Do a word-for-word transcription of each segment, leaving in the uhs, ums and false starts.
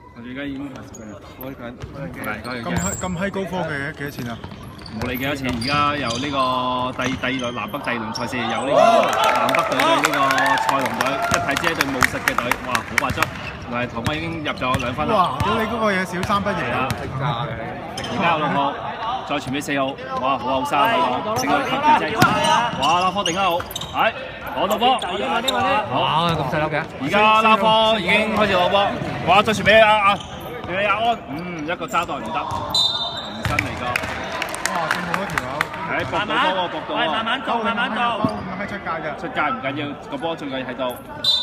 我哋而家已經開緊咁閪咁閪高科技嘅，幾多錢啊？ 冇理幾多錢，而家有呢個第第二輪南北第二輪賽事，有呢個南北隊對呢個賽龍隊，一睇知一隊務實嘅隊，哇，好快速！同埋唐軍已經入咗兩分啦。 哇！屌你嗰個嘢小三不贏啊！ 而家有六號，再傳俾四號，哇，好後生啊！成個級別啫。哇，拉科定得好，係攞到波。 哇！咁細粒嘅。 而家拉科已經開始攞波，哇！再傳俾阿阿俾阿安，嗯，一個揸袋唔得，重新嚟個。 哇！咁好多條友。 係搏到波喎，搏到喎。 慢慢做，慢慢做。 咁閪出界嘅。 出界唔緊要，個波最緊要喺度。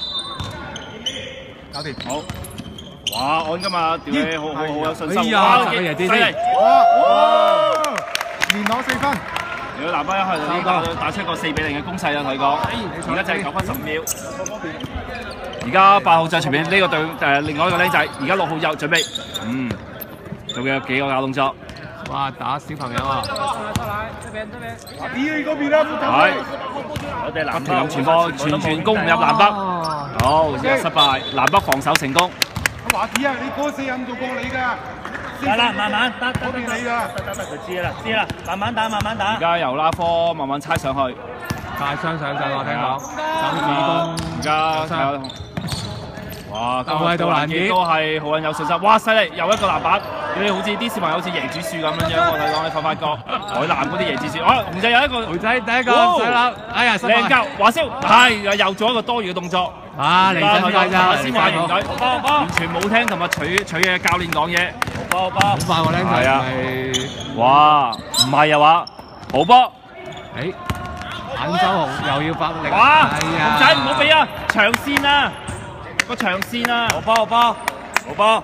搞掂。 好。哇！安今日調你好好好有信心。 哎呀，犀利！ 哇！哇！連攞四分。 如果南北一開就呢個打出一個四比零嘅攻勢啦，同你講。而家就係九分十五秒。而家八號就隨便呢個對誒另外一個僆仔，而家六號又準備，嗯，做嘅幾個假動作。 哇！打小朋友啊！ 咦？嗰邊啦， 係。我哋南北傳波，傳傳攻唔入南北。好，而家失敗，南北防守成功。 華子啊，你嗰四人做過你㗎。 得啦，慢慢得得得你㗎。 得得得，佢知啦，知啦，慢慢打，慢慢打。 而家由拉科慢慢猜上去。 大雙上陣我聽講，手指公。 而家睇下。哇！ 就喺度攔截， 都係好撚有信心。哇！犀利，又一個籃板，你好似啲小朋友好似椰子樹咁樣樣。我睇講你發發覺海南嗰啲椰子樹。啊，紅仔有一個。 紅仔第一個上籃，哎呀， 靚球華少，係又做一個多餘嘅動作。 啊！嚟真快咋， 先發完隊，完全冇聽同埋取取嘅教練講嘢。 波波， 好快喎，靚仔。 係啊。哇！唔係啊話，好波。 誒，眼周紅又要發力。 哇！ 係啊。 紅仔唔好俾啊，長線啊！個長線啊！ 好波好波好波，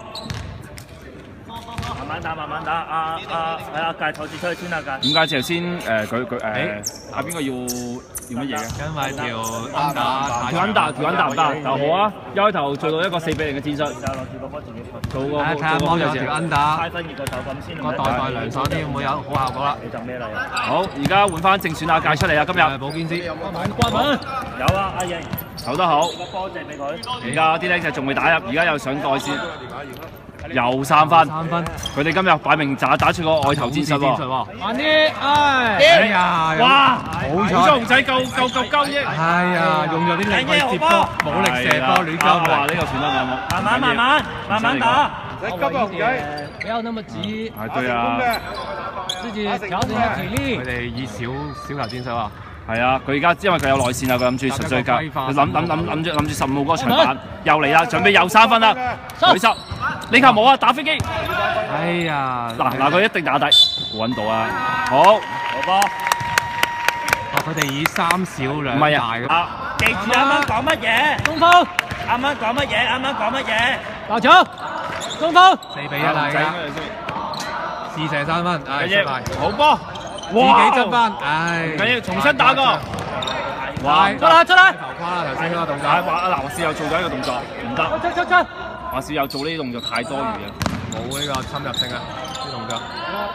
慢慢打慢慢打，阿阿係阿介坐住出去先啊介。 點解頭先誒佢佢誒打邊個要要乜嘢嘅？ 因為條安打條安打條安打唔得，就好啊！一開頭做到一個四比零嘅戰術， 就攞住個波自己做個睇下網友條安打， 太分熱個手感先。 個袋袋涼爽啲，會唔會有好效果啦？ 你就咩嚟啊？ 好，而家換翻正選阿介出嚟啊！今日保健師關門有啊，阿盈投得好。 個波借俾佢。 而家啲僆仔仲未打入，而家又上袋線，又三分。 三分。 佢哋今日擺明打打出個外投戰術喎。 慢啲，哎呀！ 哇！ 好彩紅仔夠夠夠夠益。 係啊，用咗啲力去接波，冇力射波亂交。 哇！呢個傳得啱喎。 慢慢慢慢慢慢打。 你急啊，紅仔！ 不要那麼急， 係對啊。 自己調整下體力。 佢哋以小小球戰術啊。 係啊，佢而家因為佢有內線啊，佢諗住純粹佢諗諗諗諗住諗住十五號嗰個長板又嚟啦，準備又三分啦，舉手呢球冇啊，打飛機。 哎呀！ 嗱嗱，佢一定打底，揾到啊！好， 好波。 佢哋以三小兩唔係大嘅。 啊！記住啱啱講乜嘢？ 中鋒， 啱啱講乜嘢？啱啱講乜嘢？ 打球，中鋒， 四比一啦，而家試射三分，唉，失敗。 好波。 自己執翻，唉， 唔緊要，重新打過。哇！ 出嚟出嚟！ 浮誇啦，頭先嗰個動作。 係話阿嗱，華少又做咗一個動作，唔得。 出出出！ 華少又做呢啲動作太多餘啊， 冇呢個侵入性啊，啲動作。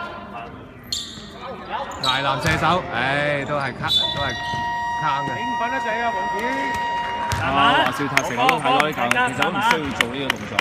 捱籃射手，唉，都係卡，都係卡嘅。 興奮得滯啊，黃子！ 啊，華少太成日都睇到呢球，其實都唔需要做呢個動作。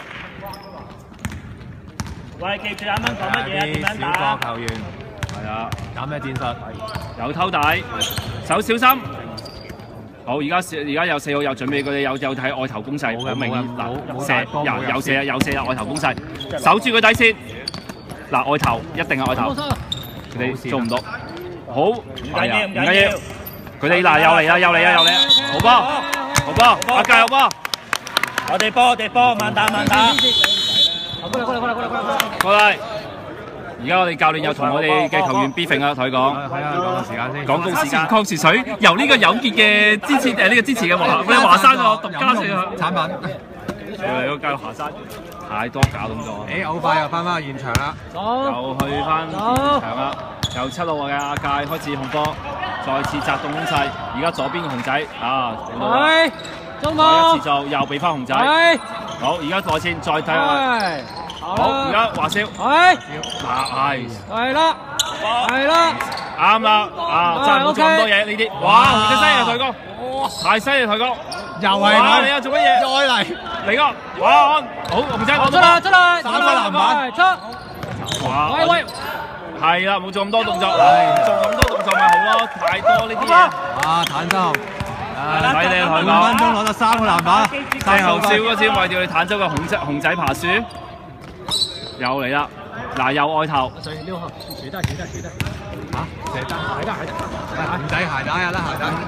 喂，記住啱啱講乜嘢啊？點樣啲小打？ 個球員。 係啊， 搞咩戰術？ 有偷底，手小心。好，而家而家有四號又準備佢哋有有睇外投攻勢，好明顯嗱，射又又射又射啦外投攻勢，守住佢底線。嗱外投一定係外投，佢哋做唔到。好， 唔緊要唔緊要。 佢哋嗱又嚟啦又嚟啦又嚟啦，好波好波，阿介有波。 我哋波我哋波，慢打慢打。 過嚟過嚟過嚟過嚟過嚟！ 過嚟。而家我哋教練又同我哋嘅球員 briefing啊，同佢講。 係啊，講個時間先。 廣告時間。礦泉水由呢個有傑嘅支持誒呢個支持嘅華咩華山個獨家產品。 嚟個教華山，太多假動作。 誒，好快又翻返現場啦。 又去翻現場啦，由七號嘅阿介開始控波，再次擲動攻勢。而家左邊嘅熊仔啊， 係中鋒。 再一次就又俾翻熊仔。 係。 好，而家內線再睇下。好，而家華少。 係。 嗱，係。 係啦，係啦。 啱啦，啊，真係唔好做咁多嘢呢啲。哇，紅仔犀利啊，台哥！太犀利，台哥！ 又係哇！ 佢你又做乜嘢？ 再嚟， 嚟個，哇！好，紅仔攞出嚟出嚟， 三分籃板出， 哇！ 喂喂， 係啦，冇做咁多動作，做咁多動作咪好咯，太多呢啲嘢。 啊，坦洲， 唔使你台半分講。 鐘攞咗三個籃板， 最後笑嗰次為掉你坦洲嘅熊仔熊仔爬樹，又嚟啦！嗱，又外頭。 六號，誰帶誰帶誰帶？ 嚇，射得， 鞋帶鞋帶， 唔使鞋帶啊，啦鞋帶。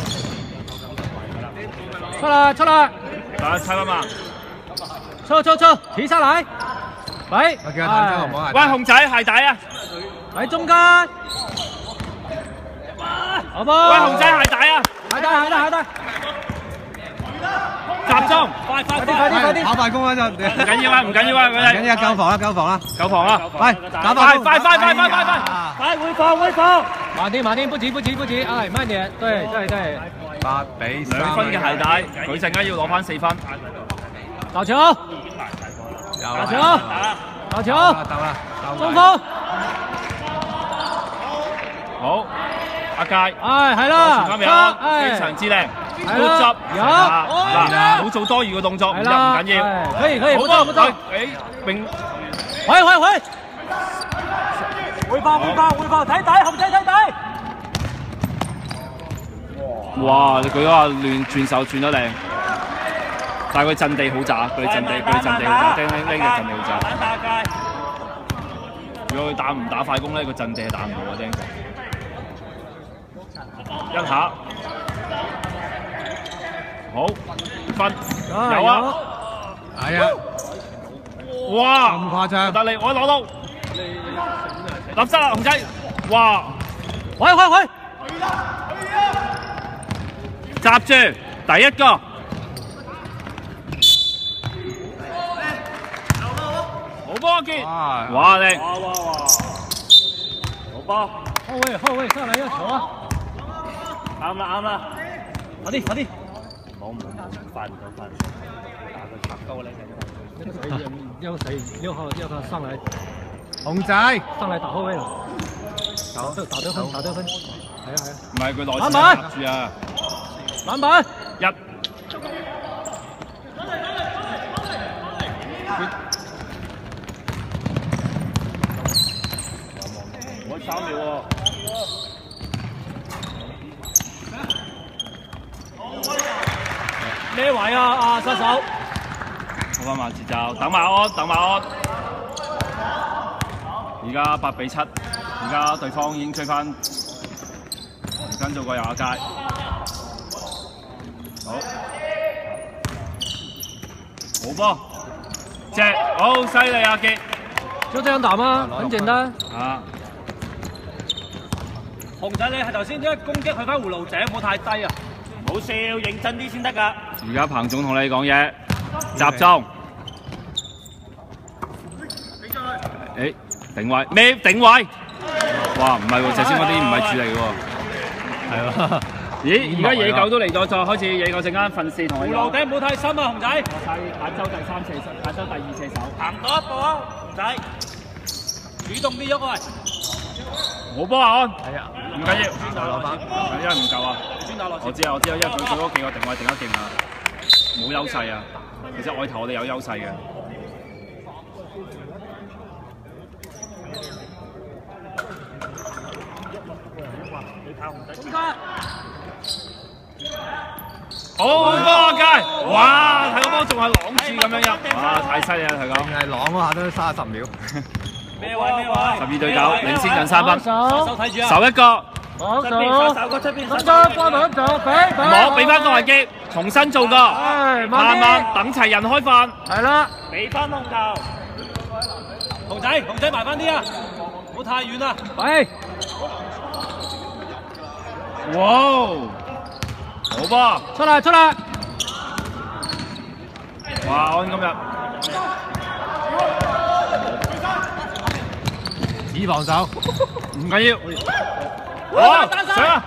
出來出來， 嚟猜翻嘛！ 出出出，起上來，喂， 我叫阿坦洲唔好鞋喂， 帶。 熊仔鞋帶啊！ 喺中間，好冇？ 喂，熊仔鞋帶啊！ 鞋帶鞋帶鞋帶， 集中， 快快啲快啲快啲， 跑快攻嗰陣， 唔緊要啊，唔緊要啊，佢唔緊哋要，救防啦，救防啦， 救防啊！ 喂，打快快快快快快快！ 快回防回防，慢點慢點，不急不急不急，哎慢點，對對對， 八比三， 兩分嘅鞋帶，佢陣間要攞翻四分。 打球，打球，打球， 得啦， 中鋒， 好，阿佳， 哎係啦， 前面啊， 哎非常之靚， 係好執， 啦有嗱，唔好做多餘嘅動作，唔入唔係啦， 緊要， 哎可以可以， 好不錯不錯， 誒，明回回回，回防回防回防，睇底紅仔睇底。 哇！佢嗰個亂轉手轉得靚，但係佢陣地好渣，佢陣地佢陣地好渣，叮叮叮嘅陣地好渣。如果佢打唔打快攻咧，個陣地係打唔到嘅叮。一下，好分有啊！ 係啊， 哇！ 咁誇張， 得你，我攞到，立失啦，紅仔！哇！ 喂喂喂！ 集住第一個，好波阿傑， 哇哇靚！ 哇哇哇！好波， 後衛後衛上來要球啊！ 啱啦啱啦， 快啲快啲！ 冇冇冇，快唔到快唔到，打佢插高咧。 要誰六號要他上來熊仔， 上來打後衛了，打打得分打得分，係啊係啊！ 唔係佢內線籃板夾住啊！ 籃板一， 我三秒喎。 咩位啊啊殺手！ 好翻慢節奏，等馬安，等馬安。而家八比七，而家對方已經追翻，重新做過右下界。好，好波，隻好犀利啊傑！ 就這樣打嗎？很簡單。 啊！ 紅仔你係頭先一攻擊去翻葫蘆井，唔好太低啊！ 唔好笑，認真啲先得㗎。 而家彭總同你講嘢，集中。誒，定位咩？定位？哇，唔係喎，頭先嗰啲唔係主力喎。係喎。咦？而家野狗都嚟咗，再開始野狗陣間訓示同你講。 葫蘆頂唔好太深啊，紅仔。 亞洲第三射手，亞洲第二射手。 行多一步啊，仔。 主動啲喐喂。 好波啊安。 係啊， 唔緊要，攞翻，因為唔夠啊。我知啊，我知啊，因為佢佢嗰幾個定位定得勁啊，冇優勢啊。其實外頭我哋有優勢嘅。好波啊街！哇，睇個波仲係朗住咁樣入，哇，太犀利啦！睇講。 淨係朗嗰下都三十秒。 咩位咩位？ 十二對九，領先緊三分。 手睇住啊！ 手一個， 好出邊殺手個出邊殺手。 三幫兩就俾俾。 攞俾翻個圍機，重新做過。 唉， 慢慢等齊人開飯。 係啦， 俾翻控球。 紅仔紅仔埋翻啲啊！唔好太遠啦。喂， 哇！好波！ 出嚟出嚟！ 哇！安今日只防守， 唔緊要。好，上啊！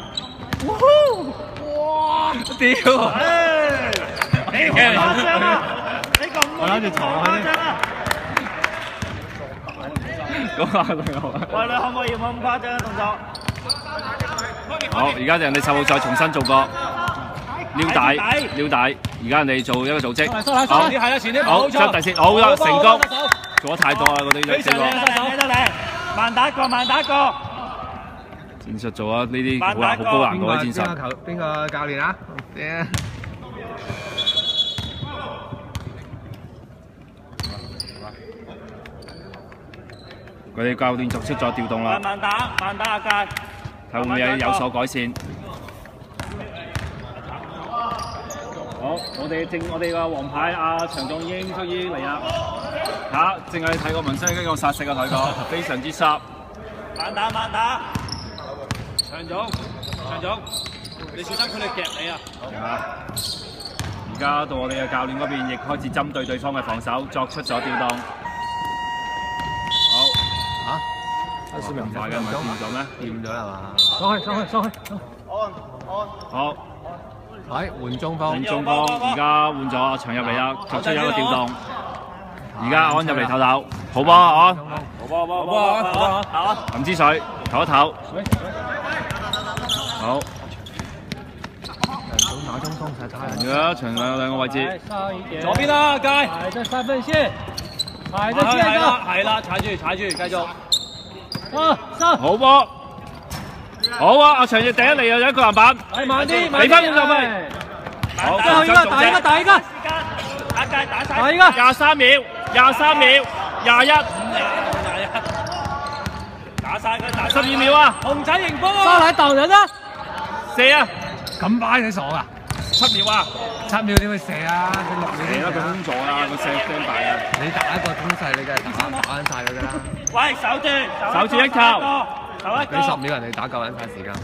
哇！屌！ 你咁誇張啊！你咁我諗住藏開誇張啊！ 嗰下對我。 喂，你可唔可以冇咁誇張嘅動作？ 好，而家人哋十號再重新做過。 撩帶撩帶，而家人哋做一個組織， 好，係啦，前啲好將第線，好啦，成功，做得太多啦嗰啲四個， 得嚟，慢打過，慢打過。 戰術做咗呢啲好難好高難度嘅戰術。 邊個球？邊個教練啊？ 佢哋教練作出咗調動啦， 慢打，慢打阿佳， 睇會唔會有有所改善？好，我哋正我哋個黃牌阿長總已經終於嚟啦，嚇，淨係睇個紋身跟個殺食啊，睇過非常之濕。 慢打慢打， 長總，長總，你小心佢哋夾你啊！ 而家到我哋嘅教練嗰邊，亦開始針對對方嘅防守作出咗調動。好，嚇，咁快嘅唔係掂咗咩？ 掂咗啦嘛？ 上去，上去，上去。 好。 係換中鋒， 換中鋒，而家換咗阿長入嚟啦，作出一個調動。而家安入嚟唞唞，好波安， 好波好波好波好。 飲支水，唞一唞。好。 打中鋒實太。 而家長有兩個位置。 左邊啦，街。踩在三分線，踩在線上。係啦，踩住踩住，繼續。啊，收。 好波。好啊！阿長亦第一嚟又有一個籃板， 係慢啲， 俾翻五十分。好， 最後一個，打一個，打一個， 阿佳打晒， 打一個， 廿三秒，廿三秒，廿一， 廿一，打晒佢，打十二秒啊！ 紅仔迎波，沙奶鬥人啊！ 射啊！ 咁快你傻噶？ 七秒啊！ 七秒點會射啊？佢六秒射啦！佢空咗啦！佢射聲大啊！ 你打一個攻勢，你梗係打打緊晒佢㗎啦。 喂，守住， 守住一球。 俾十秒人哋打夠緊晒時間。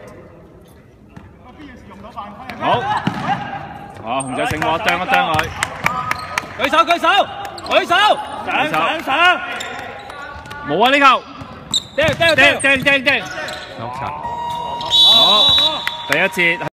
好，好，紅仔醒我，啄一啄佢。 舉手，舉手，舉手， 上上上， 冇啊呢球， 掟掟掟掟掟掟。 六球。 好，第一節。